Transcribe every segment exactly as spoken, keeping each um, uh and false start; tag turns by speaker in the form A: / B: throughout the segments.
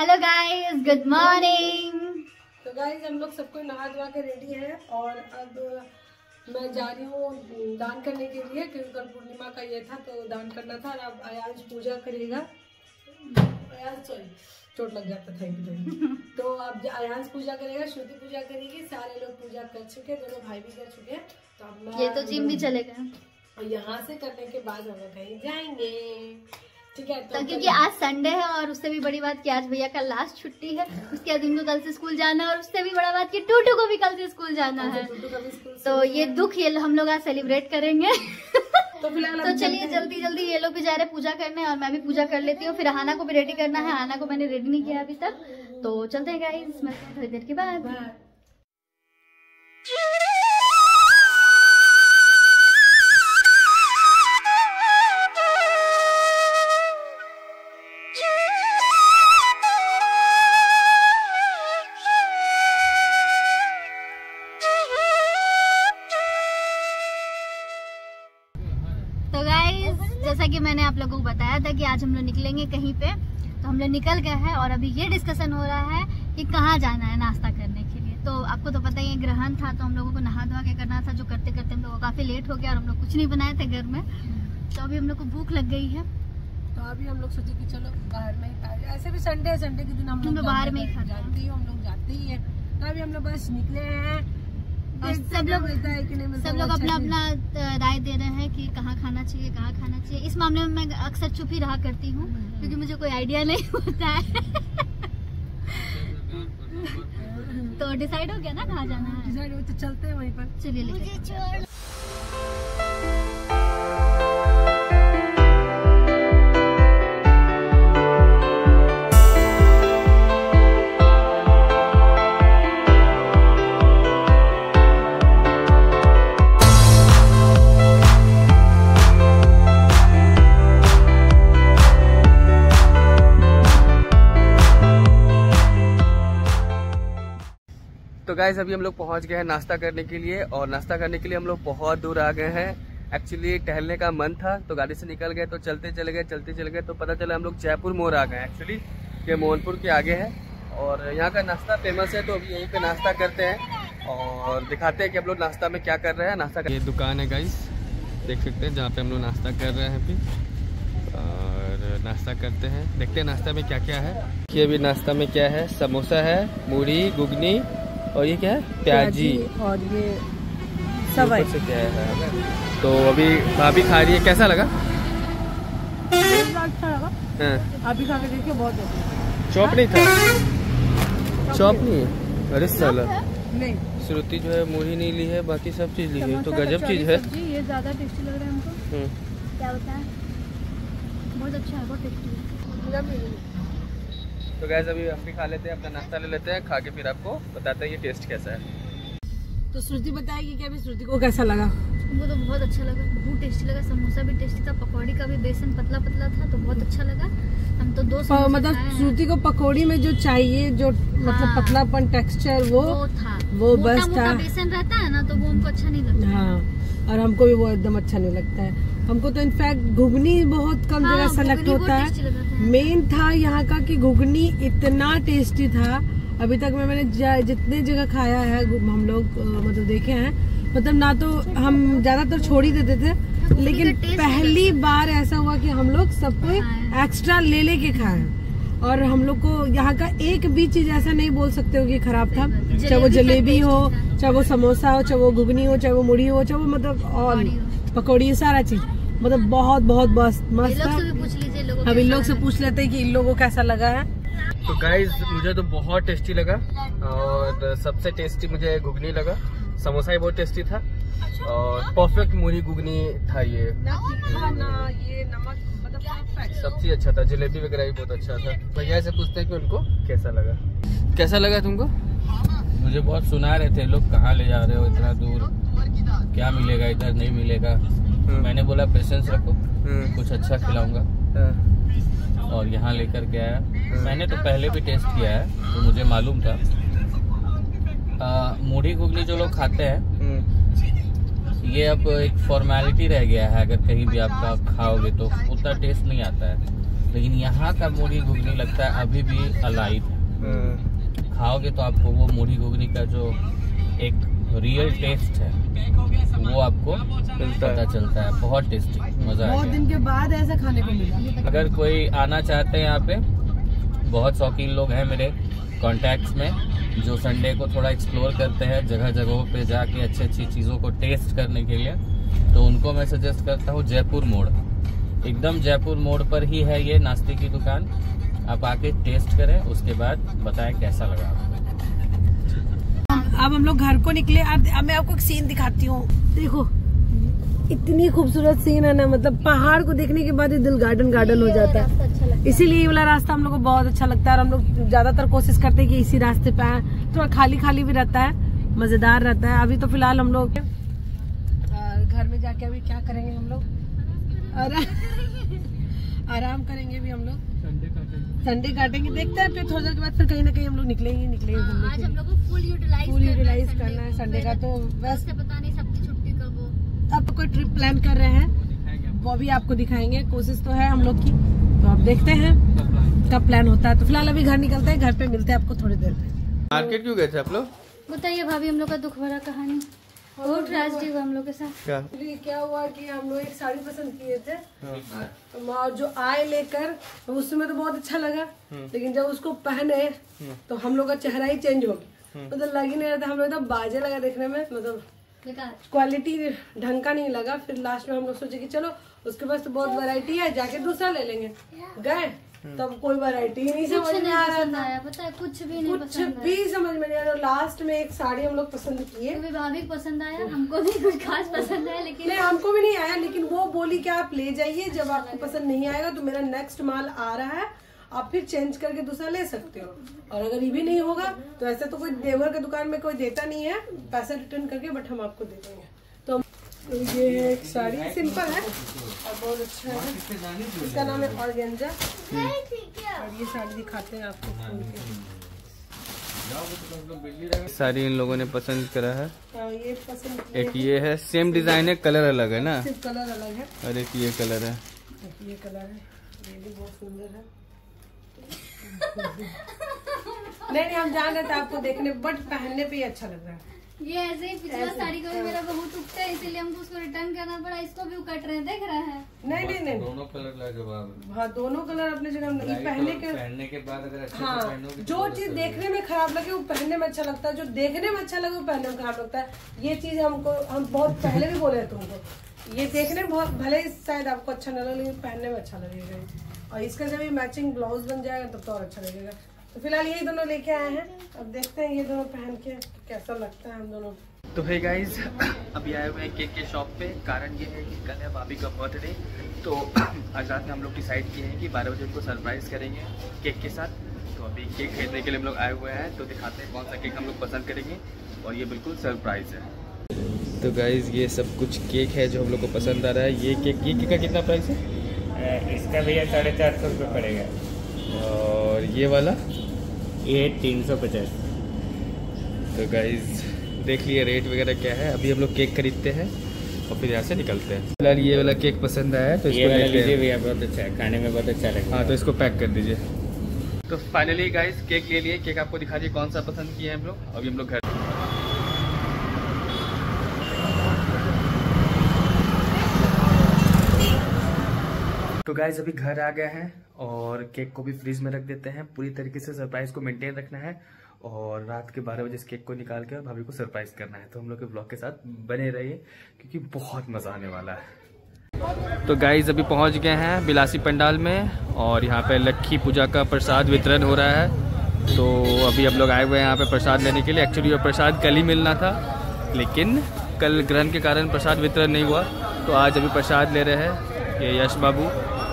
A: Hello guys, good morning.
B: तो guys हम लोग सबको नहा धोवा के रेडी है और अब मैं जा रही हूँ दान करने के लिए, क्योंकि कल पूर्णिमा का ये था तो दान करना था। और अब आयांश पूजा करेगा। आयांश सॉरी चोट लग जाता था एकदम। तो अब आयांश पूजा करेगा, श्रुति पूजा करेगी, सारे लोग पूजा कर चुके, दोनों भाई भी कर चुके। तो अब मैं
A: ये तो जिम भी चलेगा
B: और यहाँ से करने के बाद हम लोग कहीं जाएंगे, ठीक है। तो,
A: तो क्योंकि आज संडे है और उससे भी बड़ी बात कि आज भैया का लास्ट छुट्टी है, उसके बाद उनको कल से स्कूल जाना है और उससे भी बड़ा बात कि टूटू को भी कल से स्कूल जाना है। तो ये दुख ये हम लोग आज सेलिब्रेट करेंगे। तो फिलहाल तो चलिए जल्दी जल्दी ये लोग भी जा रहे पूजा करने और मैं भी पूजा कर लेती हूँ। फिर आना को भी रेडी करना है, आना को मैंने रेडी नहीं किया अभी तक। तो चलते हैं गाइस, मैं थोड़ी देर के बाद। तो गाइस जैसा कि मैंने आप लोगों को बताया था कि आज हम लोग निकलेंगे कहीं पे, तो हम लोग निकल गए हैं और अभी ये डिस्कशन हो रहा है कि कहाँ जाना है नाश्ता करने के लिए। तो आपको तो पता ही है ग्रहण था, तो हम लोगों को नहा धोवा के करना था, जो करते करते हम लोग को काफी लेट हो गया और हम लोग कुछ नहीं बनाए थे घर में। तो अभी हम लोग को भूख लग गई है,
B: तो अभी हम लोग सोचे कि चलो बाहर में ही खा जाए। ऐसे भी संडे है, संडे के दिन हम लोग
A: बाहर में ही खा
B: जाते ही हम लोग जाते ही है। तो अभी हम लोग बस निकले हैं और सब लोग मिलता है कि नहीं मिलता,
A: सब लोग अपना अपना राय दे रहे हैं कि कहाँ खाना चाहिए कहाँ खाना चाहिए। इस मामले में मैं अक्सर चुप ही रहा करती हूँ क्योंकि मुझे कोई आइडिया नहीं होता है। तो डिसाइड हो गया ना कहाँ जाना है?
B: डिसाइड हो तो चलते हैं वहीं पर।
A: चलिए लेके
C: तो गाइस अभी हम लोग पहुंच गए हैं नाश्ता करने के लिए, और नाश्ता करने के लिए हम लोग बहुत दूर आ गए हैं। एक्चुअली टहलने का मन था तो गाड़ी से निकल गए, तो चलते चले गए चलते चले गए तो पता चला हम लोग जयपुर मोड़ आ गए। एक्चुअली ये मोहनपुर के आगे है और यहाँ का नाश्ता फेमस है, तो अभी यहीं पे नाश्ता करते हैं और दिखाते हैं कि हम लोग नाश्ता में क्या कर रहे हैं। नाश्ता ये दुकान है गाइस, देख सकते हैं, जहाँ पे हम लोग नाश्ता कर रहे हैं अभी। और नाश्ता करते हैं, देखते हैं नाश्ता में क्या क्या है। ये अभी नाश्ता में क्या है, समोसा है, मूढ़ी, घुगनी और ये क्या है, प्याजी
B: और ये सब
C: से क्या है। तो अभी भाभी खा रही है, कैसा लगा?
B: अच्छा लगा।
C: हाँ।
B: अभी खा के देखिए, बहुत अच्छा।
C: चॉप नहीं था? चॉप नहीं है? अरे साला
B: नहीं,
C: श्रुति जो है मूढ़ी नहीं ली है, बाकी सब चीज ली है, तो गजब चीज है।
B: ये ज्यादा टेस्टी लग रहा है हमको।
A: क्या होता है, बहुत अच्छा है, बहुत टेस्टी।
C: तो गैस अभी हम भी खा लेते हैं, अपना नाश्ता ले लेते हैं, खा के फिर आपको बताते हैं ये टेस्ट कैसा है।
B: तो श्रुति बताएगी कि अभी श्रुति को कैसा लगा।
A: हमको तो बहुत अच्छा लगा, बहुत टेस्टी लगा। समोसा भी टेस्टी था, पकौड़ी का भी बेसन पतला पतला था, तो बहुत अच्छा लगा। हम तो दो
B: मतलब श्रुति को पकौड़ी में जो चाहिए, जो मतलब पतलापन टेक्सचर वो
A: वो था,
B: वो बस था।
A: बेसन रहता है ना, तो वो हमको अच्छा नहीं लगता।
B: हाँ, और हमको भी वो एकदम अच्छा नहीं लगता है। हमको तो इनफैक्ट घुगनी बहुत कम जगह सेलेक्ट होता है। मेन था यहाँ का कि घुगनी इतना टेस्टी था। अभी तक में मैंने जितने जगह खाया है हम लोग मतलब देखे हैं, मतलब ना तो हम ज्यादातर छोड़ ही देते थे, लेकिन पहली बार ऐसा हुआ कि हम लोग सब कोई एक्स्ट्रा ले लेके खाए। और हम लोग को यहाँ का एक भी चीज ऐसा नहीं बोल सकते हो कि खराब था, चाहे वो जलेबी हो, चाहे वो समोसा हो, चाहे वो घुगनी हो, चाहे वो मुड़ी हो, चाहे वो मतलब और पकौड़ी, सारा चीज मतलब बहुत बहुत मस्त मस्त था। अब इन लोग से पूछ लेते हैं कि इन लोगों को कैसा लगा है।
C: तो गाइज मुझे तो बहुत टेस्टी लगा और सबसे टेस्टी मुझे घुगनी लगा। समोसा ही बहुत टेस्टी था और परफेक्ट मूढ़ी घुगनी था ये।
B: ना ये नमक मतलब परफेक्ट,
C: सब चीज अच्छा था, जलेबी वगैरह भी बहुत अच्छा था। भैया से पूछते हैं कि उनको कैसा लगा। कैसा लगा तुमको?
D: मुझे बहुत सुना रहे थे लोग, कहाँ ले जा रहे हो इतना दूर, क्या मिलेगा इधर, नहीं मिलेगा। मैंने बोला पेशेंस रखो, कुछ अच्छा खिलाऊंगा, और यहाँ लेकर के आया। मैंने तो पहले भी टेस्ट किया है तो मुझे मालूम था। मूढ़ी घुगनी जो लोग खाते हैं, ये अब एक फॉर्मेलिटी रह गया है। अगर कहीं भी आप खाओगे तो उतना टेस्ट नहीं आता है, लेकिन यहाँ का मुढ़ी घुगनी लगता है अभी भी अलाइव है। खाओगे तो आपको वो मुढ़ी घुगनी का जो एक रियल टेस्ट है वो आपको पता चलता है। बहुत टेस्टी, मजा
B: बहुत दिन के बाद ऐसा खाने को मिला।
D: अगर कोई आना चाहते हैं यहाँ पे, बहुत शौकीन लोग हैं मेरे कॉन्टैक्ट्स में जो संडे को थोड़ा एक्सप्लोर करते हैं जगह जगहों पे जाके अच्छी अच्छी चीज़ों को टेस्ट करने के लिए, तो उनको मैं सजेस्ट करता हूँ जयपुर मोड़। एकदम जयपुर मोड़ पर ही है ये नाश्ते की दुकान। आप आके टेस्ट करें, उसके बाद बताएं कैसा लगा आपको।
B: अब हम लोग घर को निकले। अब मैं आपको एक सीन दिखाती हूँ। देखो इतनी खूबसूरत सीन है ना, मतलब पहाड़ को देखने के बाद ही दिल गार्डन गार्डन हो जाता है। इसीलिए ये वाला रास्ता हम लोग को बहुत अच्छा लगता है और हम लोग ज्यादातर कोशिश करते हैं कि इसी रास्ते पे आए। थोड़ा खाली खाली भी रहता है, मजेदार रहता है। अभी तो फिलहाल हम लोग घर में जाके अभी क्या करेंगे, हम लोग आराम करेंगे भी। हम लोग संडे काटेंगे, देखते हैं। फिर थोड़ी देर के बाद फिर कहीं ना कहीं हम लोग निकलेंगे निकलेंगे घूमने
A: आज हम लोग को फुल यूटिलाइज
B: फुल यूटिलाइज करना है संडे का। तो
A: वैसे पता नहीं सबकी छुट्टी कब हो।
B: अब कोई ट्रिप प्लान कर रहे हैं, वो भी आपको दिखाएंगे। कोशिश तो है हम लोग की, तो आप देखते हैं कब प्लान होता है। तो फिलहाल अभी घर निकलते हैं, घर पे मिलते हैं आपको थोड़ी देर में।
C: मार्केट क्यों गए थे आप लोग?
A: बताइए भाभी, हम लोग का दुख भरा कहानी। बहुत ट्रेजेडी हुआ हम लोग के साथ।
C: क्या
B: क्या हुआ कि हम लोग एक साड़ी पसंद किए थे और जो आए लेकर उसमें तो बहुत अच्छा लगा, लेकिन जब उसको पहने तो हम लोग का चेहरा ही चेंज हो गया। मतलब लग ही नहीं रहा था, हम लोग एकदम बाजे लगा देखने में, मतलब क्वालिटी ढंग का नहीं लगा। फिर लास्ट में हम लोग सोचे कि चलो उसके पास तो बहुत वैरायटी है, जाके दूसरा ले लेंगे। गए तब कोई वैरायटी ही नहीं समझ में आ रहा था,
A: पता है कुछ भी नहीं,
B: कुछ भी समझ में नहीं आ रहा। लास्ट में एक साड़ी हम लोग पसंद किए,
A: भाभी को पसंद आया, हमको भी कुछ खास पसंद आया, लेकिन
B: नहीं हमको भी नहीं आया। लेकिन वो बोली कि आप ले जाइए, जब आपको पसंद नहीं आएगा तो मेरा नेक्स्ट माल आ रहा है, आप फिर चेंज करके दूसरा ले सकते हो। और अगर ये भी नहीं होगा तो ऐसे तो कोई देवर की दुकान में कोई देता नहीं है पैसा रिटर्न करके, बट हम आपको दे देंगे। तो ये है एक साड़ी, सिंपल है और बहुत अच्छा है। इसका नाम है ऑर्गेन्जा और ये साड़ी दिखाते हैं आपको खोल के।
C: सारी इन लोगों ने पसंद करा है।
B: हाँ, ये पसंद
C: एक ये है, सेम डिजाइन है, कलर अलग है ना?
B: सिर्फ कलर अलग है।
C: और एक ये कलर है,
B: ये कलर है, ये भी बहुत सुंदर है। नहीं नहीं हम जान रहे थे आपको देखने, बट पहनने पे ही अच्छा लग रहा है।
A: ये ऐसे ही पिछला साड़ी का भी मेरा बहुत उगता है, इसीलिए हमको उसको रिटर्न करना पड़ा। इसको भी कट रहे हैं, देख रहे हैं?
B: नहीं नहीं नहीं,
D: दोनों कलर लाजवाब।
B: हाँ दोनों कलर अपने जगह नहीं, पहनने के
D: पहनने के बाद अगर अच्छे से
B: हाँ
D: पहनोगे
B: जो चीज देखने में खराब लगे वो पहनने में अच्छा लगता है, जो देखने में अच्छा लगे वो पहनने में खराब लगता है। ये चीज हमको हम बहुत पहले भी बोले तुमको, ये देखने में बहुत भले शायद आपको अच्छा न लगे, लेकिन पहनने में अच्छा लगेगा। और इसका जब ये मैचिंग ब्लाउज बन जाएगा तब तो और अच्छा लगेगा। तो फिलहाल यही दोनों लेके आए हैं, अब देखते हैं ये दोनों पहन के कैसा लगता है हम दोनों।
C: तो है गाइज, अभी आए हुए हैं केक के शॉप पे। कारण ये है कि कल है भाभी का बर्थडे, तो आज रात में हम लोग डिसाइड किए हैं कि बारह बजे उनको सरप्राइज़ करेंगे केक के साथ। तो अभी केक खरीदने के लिए हम लोग आए हुए हैं, तो दिखाते हैं कौन सा केक हम लोग पसंद करेंगे। और ये बिल्कुल सरप्राइज़ है। तो गाइज ये सब कुछ केक है जो हम लोग को पसंद आ रहा है। ये केक, ये केक का कितना प्राइस है?
E: इसका भैया साढ़े चार सौ रुपये पड़ेगा।
C: और ये वाला
E: ये तीन सौ पचास।
C: तो गाइज देख लिए रेट वगैरह क्या है। अभी हम लोग केक खरीदते हैं और फिर यहाँ से निकलते हैं। फिलहाल ये वाला केक पसंद आया है तो
E: ये वाला
C: इसको
E: लीजिए भैया, बहुत अच्छा है, खाने में बहुत अच्छा लगेगा।
C: हाँ तो इसको पैक कर दीजिए। तो फाइनली गाइज केक ले लिए। केक आपको दिखा दिए कौन सा पसंद किए हैं हम लोग। अभी हम लोग घर तो गाइज अभी घर आ गए हैं और केक को भी फ्रीज में रख देते हैं। पूरी तरीके से सरप्राइज को मेंटेन रखना है और रात के बारह बजे इस केक को निकाल के भाभी को सरप्राइज करना है। तो हम लोग के ब्लॉग के साथ बने रहिए क्योंकि बहुत मजा आने वाला है। तो गाइज अभी पहुंच गए हैं बिलासी पंडाल में और यहाँ पे लक्खी पूजा का प्रसाद वितरण हो रहा है। तो अभी हम लोग आए हुए हैं यहाँ पे प्रसाद लेने के लिए। एक्चुअली वो प्रसाद कल ही मिलना था, लेकिन कल ग्रहण के कारण प्रसाद वितरण नहीं हुआ, तो आज अभी प्रसाद ले रहे हैं ये यश बाबू,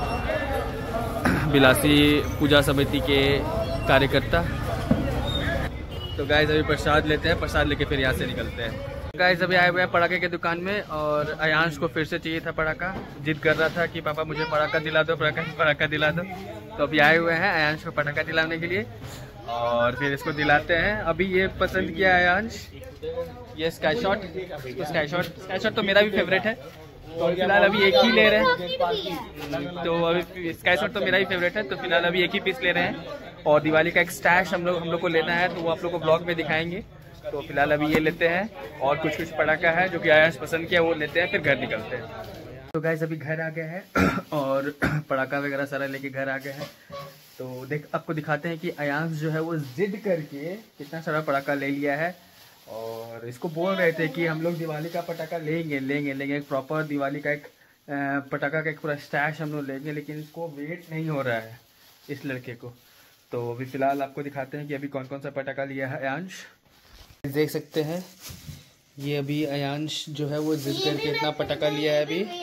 C: बिलासी पूजा समिति के कार्यकर्ता। तो गाइज अभी प्रसाद लेते हैं, प्रसाद लेके फिर यहाँ से निकलते हैं। गाइज अभी आए हुए हैं पटाखे की दुकान में और अयांश को फिर से चाहिए था पटाखा। जिद कर रहा था कि पापा मुझे पटाखा दिला दो, पटाखा पटाखा दिला दो। तो अभी आए हुए हैं अयांश को पटाखा दिलाने के लिए और फिर इसको दिलाते हैं। अभी ये पसंद किया अयांश, ये sky shot. Sky shot sky shot तो मेरा भी फेवरेट है, तो फिलहाल अभी एक ही ले रहे हैं। तो अभी स्काई शॉट तो मेरा ही फेवरेट है, तो फिलहाल अभी एक ही पीस ले रहे हैं। और दिवाली का एक स्टैश हम लोग हम लोग को लेना है, तो वो आप लोग को ब्लॉग में दिखाएंगे। तो फिलहाल अभी ये लेते हैं और कुछ कुछ पटाखा है जो कि आयाश पसंद किया, वो लेते हैं, फिर घर निकलते हैं। तो गाइस अभी घर आ गए हैं और पटाखा वगैरह सारा लेके घर आ गए हैं। तो देख आपको दिखाते हैं कि अयांश जो है वो जिद करके कितना सारा पटाखा ले लिया है। और इसको बोल रहे थे कि हम लोग दिवाली का पटाखा लेंगे लेंगे लेंगे एक प्रॉपर दिवाली का एक पटाखा का एक पूरा स्टैश हम लोग लेंगे, लेकिन इसको वेट नहीं हो रहा है इस लड़के को। तो अभी फिलहाल आपको दिखाते हैं कि अभी कौन कौन सा पटाखा लिया है अयांश। देख सकते हैं ये अभी अयांश जो है वो जिद करके इतना पटाखा लिया है। अभी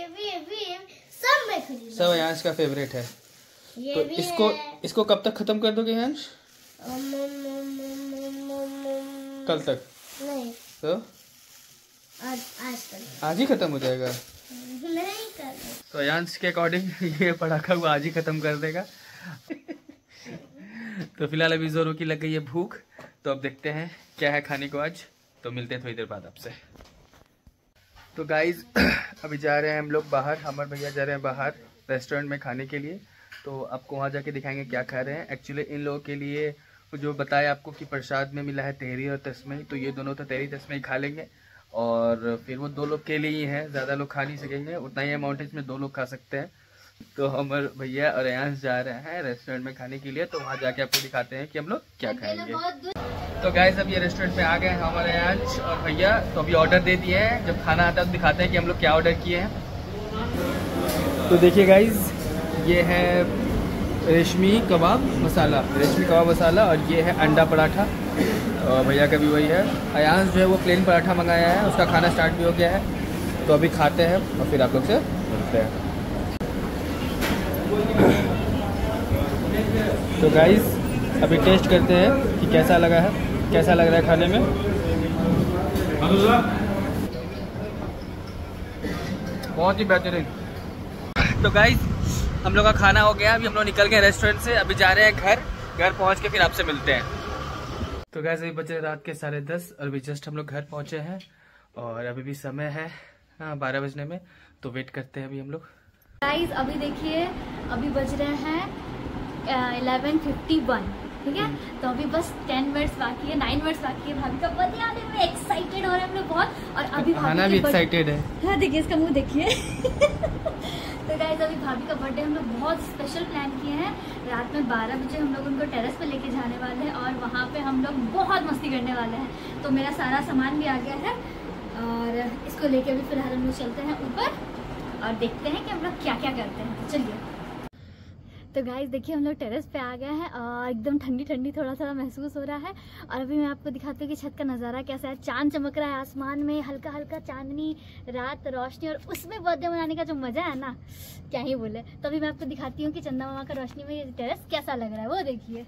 C: सब अयांश का फेवरेट है। तो इसको इसको कब तक खत्म कर दोगे अयांश? कल तक
F: नहीं,
C: तो
F: आज आज तक
C: आज ही खत्म हो जाएगा।
F: नहीं कर।
C: तो अयांश के अकॉर्डिंग ये पटाखा वो आज ही खत्म कर देगा। तो फिलहाल अभी जोरों की लग गई है भूख, तो अब देखते हैं क्या है खाने को आज। तो मिलते हैं थोड़ी देर बाद आपसे। तो गाइज अभी जा रहे हैं हम लोग बाहर, हमारे भैया जा रहे हैं बाहर रेस्टोरेंट में खाने के लिए। तो आपको वहाँ जाके दिखाएंगे क्या खा रहे हैं। एक्चुअली इन लोगों के लिए जो बताया आपको कि प्रसाद में मिला है तेहरी और तस्मई, तो ये दोनों तो तेहरी तस्मई खा लेंगे और फिर वो दो लोग के लिए ही है, ज़्यादा लोग खा नहीं सकेंगे, उतना ही अमाउंट में दो लोग खा सकते हैं। तो हमारे भैया और अयांश जा रहे हैं रेस्टोरेंट में खाने के लिए, तो वहाँ जाके आपको दिखाते हैं कि हम लोग क्या खाएंगे। तो गाइस अब ये रेस्टोरेंट में आ गए हैं हमारे अयांश और भैया। तो अभी ऑर्डर दे दिए हैं, जब खाना आता है तो दिखाते हैं कि हम लोग क्या ऑर्डर किए हैं। तो देखिए गाइस ये है रेशमी कबाब मसाला, रेशमी कबाब मसाला, और ये है अंडा पराठा और भैया का भी वही है। अयांश जो है वो प्लेन पराठा मंगाया है, उसका खाना स्टार्ट भी हो गया है। तो अभी खाते हैं और फिर आप लोग से मिलते हैं। तो गाइस अभी टेस्ट करते हैं कि कैसा लगा है, कैसा लग रहा है खाने में। बहुत ही बेहतरीन। तो गाइस हम लोग का खाना हो गया, अभी हम लोग निकल गए रेस्टोरेंट से, अभी जा रहे हैं घर। घर पहुंच के फिर आपसे मिलते हैं। तो गाइस अभी बजे रात के साढ़े दस और अभी जस्ट हम लोग घर पहुंचे हैं और अभी भी समय है हाँ बारह बजने में, तो वेट करते हैं अभी हम लोग।
A: गाइस अभी देखिए अभी बज रहे हैं इलेवन फिफ्टी वन, ठीक है। तो अभी बस टेन मिनट्स बाकी है, नाइन मिनट्स बाकी है। भाभी का बर्थडे आने में एक्साइटेड हो रहे हैं हम लोग बहुत। और अभी
C: खाना भी एक्साइटेड है।
A: हाँ देखिए इसका मुंह देखिए। तो गाइस अभी भाभी का बर्थडे हम लोग बहुत स्पेशल प्लान किए हैं। रात में बारह बजे हम लोग उनको टेरेस पे लेके जाने वाले हैं और वहाँ पे हम लोग बहुत मस्ती करने वाले हैं। तो मेरा सारा सामान भी आ गया है और इसको लेके अभी फिलहाल हम लोग चलते हैं ऊपर और देखते हैं कि हम लोग क्या क्या करते हैं। चलिए। तो गाइस देखिए हम लोग टेरेस पे आ गए हैं और एकदम ठंडी ठंडी थोड़ा सा महसूस हो रहा है। और अभी मैं आपको दिखाती हूँ कि छत का नज़ारा कैसा है। चांद चमक रहा है आसमान में, हल्का हल्का चांदनी रात रोशनी, और उसमें बर्थडे मनाने का जो मज़ा है ना क्या ही बोले। तो अभी मैं आपको दिखाती हूँ कि चंदा मामा का रोशनी में ये टेरेस कैसा लग रहा है, वो देखिए।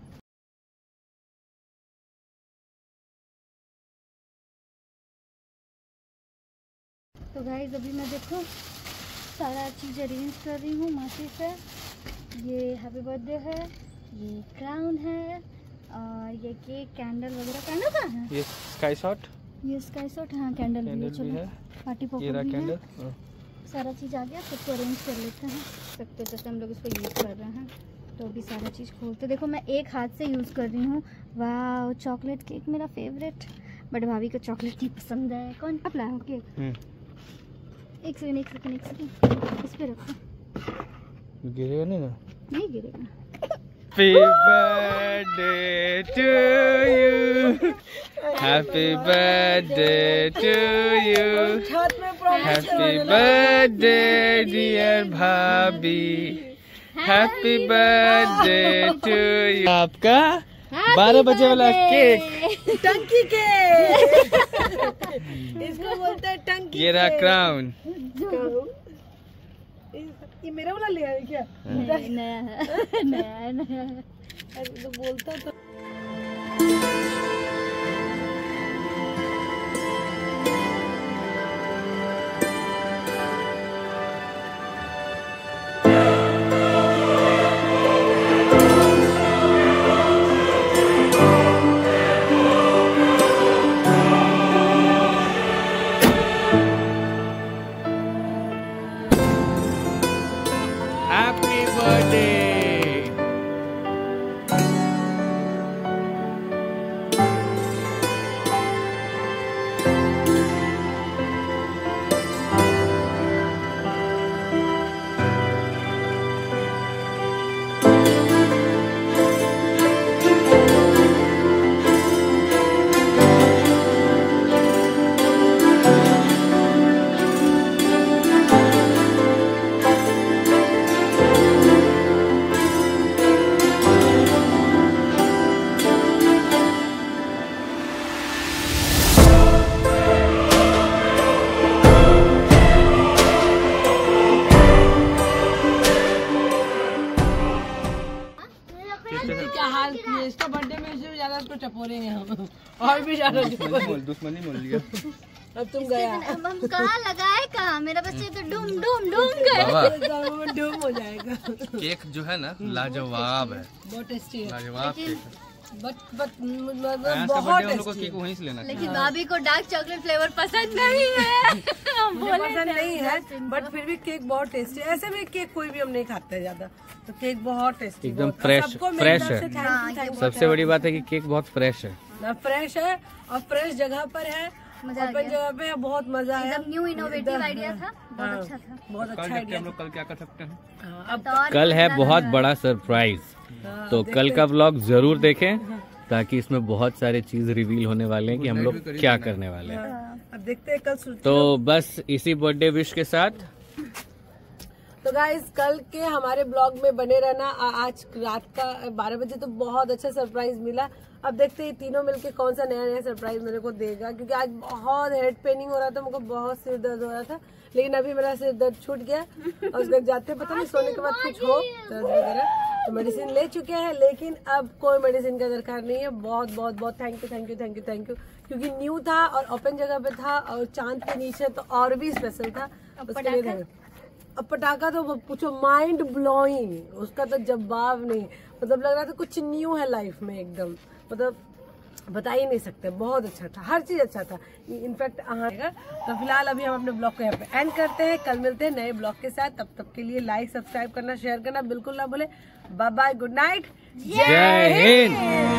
A: तो गाइस अभी मैं देखो सारा चीज़ अरेंज कर रही हूँ मासी से। ये हैप्पी बर्थडे है, ये क्राउन है और ये केक, कैंडल वगैरह। कैंडल कहाँ है?
C: ये स्काई शॉट,
A: ये स्काई शॉट हाँ कैंडल भी है। चलो पार्टी पॉपर भी है, सारा चीज़ आ गया। सबको अरेंज कर लेते हैं। सकते जैसे हम लोग इसको यूज़ कर रहे हैं। तो अभी सारा चीज़ खोलते। देखो मैं एक हाथ से यूज़ कर रही हूँ। वाह चॉकलेट केक मेरा फेवरेट, बट भाभी को चॉकलेट नहीं पसंद है। कौन आप लाया हो केक? एक सेकंड एक सेकंड एक सेकंड इस पे रखो,
C: गिरेगा नहीं ना?
A: नहीं गिरेगा।
C: Happy birthday to you, happy birthday to you, happy birthday dear भाभी, happy birthday to you। आपका बारह बजे वाला केक,
B: टंकी केक। इसको बोलते हैं टंकी।
C: ये रहा क्राउन।
B: ये मेरा वाला ले आया क्या?
A: नहीं, नया है। नया नया है।
B: तो बोलता था। क्या हाल किए, इसका बर्थडे में इससे ज्यादा इसको चपोरेंगे हम और भी ज्यादा
C: दुश्मनी मोल लिया।
B: अब तुम गया
A: हम हम कहाँ लगाए कहाँ, मेरा बच्चे तो डूम डूम डूम गए।
B: डूम हो जाएगा।
C: केक जो है ना लाजवाब है,
B: बहुत टेस्टी है,
C: लाजवाब केक है।
B: बट बट मतलब
C: आयास का
B: बहुत
C: बर्थडे हम लोग को
B: टेस्टी
C: केक
B: है।
C: वहीं से लेना
A: लेकिन भाभी को डार्क चॉकलेट फ्लेवर पसंद नहीं है। हम
B: मुझे
A: बोले
B: पसंद
A: थे।
B: नहीं है, बट फिर भी केक बहुत टेस्टी है। ऐसे भी केक कोई भी हम नहीं खाते ज्यादा, तो केक बहुत टेस्टी,
D: एकदम
B: बहुत।
D: fresh-
B: सबको मेरी
D: fresh
B: तरफ
D: है।
B: से thank you, thank you,
D: सबसे बड़ी बात है कि केक बहुत फ्रेश है,
B: फ्रेश है और फ्रेश जगह पर है,
A: मजा आ
B: ओपन
A: गया।
B: जगह पे है, बहुत मजा है।
A: एकदम न्यू इनोवेटिव
B: एकदम,
A: आइडिया था, बहुत
B: हाँ,
A: अच्छा था।
B: बहुत
C: कल
B: अच्छा
C: देखते हैं
B: आइडिया
C: हम लोग कल क्या कर सकते हैं।
B: था। अब
A: तो और
D: कल है
A: मजेदार
D: बहुत
A: लगा।
D: बड़ा सरप्राइज,
B: हाँ,
D: तो कल का व्लॉग जरूर देखें ताकि इसमें बहुत सारे चीज रिवील होने वाले हैं कि हम लोग क्या करने वाले हैं।
B: अब देखते हैं कल सूची।
D: तो बस इसी बर्थडे विश के साथ
B: तो गाइस कल के हमारे ब्लॉग में बने रहना। आ- आज रात का बारह बजे तो बहुत अच्छा सरप्राइज मिला। अब देखते हैं तीनों मिलके कौन सा नया नया सरप्राइज मेरे को देगा, क्योंकि आज बहुत हेड पेनिंग हो रहा था, मुझको बहुत सिर दर्द हो रहा था, लेकिन अभी मेरा सिर दर्द छूट गया और उसके जाते पता नहीं सोने के बाद कुछ हो दर्द वगैरह, तो मेडिसिन ले चुके हैं, लेकिन अब कोई मेडिसिन का दरकार नहीं है। बहुत बहुत बहुत thank you thank you thank you thank you, क्योंकि न्यू था और ओपन जगह पे था और चांद के नीचे तो और भी स्पेशल था। उसके लिए धन्यवाद। अब पटाखा तो वो पूछो माइंड ब्लोइंग, उसका तो जवाब नहीं, मतलब लग रहा था कुछ न्यू है लाइफ में एकदम, मतलब बता ही नहीं सकते, बहुत अच्छा था, हर चीज अच्छा था इनफैक्ट। तो फिलहाल अभी हम अपने ब्लॉग को यहाँ पे एंड करते हैं, कल मिलते हैं नए ब्लॉग के साथ। तब तक के लिए लाइक सब्सक्राइब करना शेयर करना बिल्कुल ना भूले। बाय बाय, गुड नाइट,
D: जय हिंद।